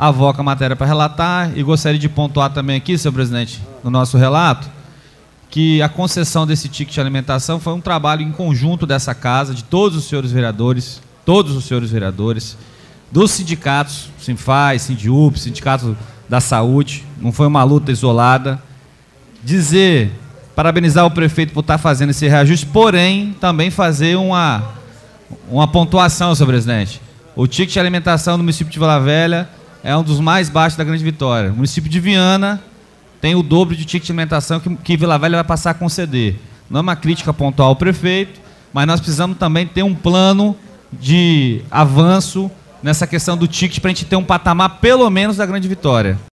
avoca a matéria para relatar e gostaria de pontuar também aqui, senhor presidente, no nosso relato, que a concessão desse ticket de alimentação foi um trabalho em conjunto dessa casa, de todos os senhores vereadores, dos sindicatos, Sinfaz, Sindiup, Sindicato da Saúde, não foi uma luta isolada. Parabenizar o prefeito por estar fazendo esse reajuste, porém, também fazer uma pontuação, senhor presidente. O ticket de alimentação do município de Vila Velha é um dos mais baixos da Grande Vitória. O município de Viana tem o dobro de ticket de alimentação que Vila Velha vai passar a conceder. Não é uma crítica pontual ao prefeito, mas nós precisamos também ter um plano de avanço nessa questão do ticket para a gente ter um patamar pelo menos da Grande Vitória.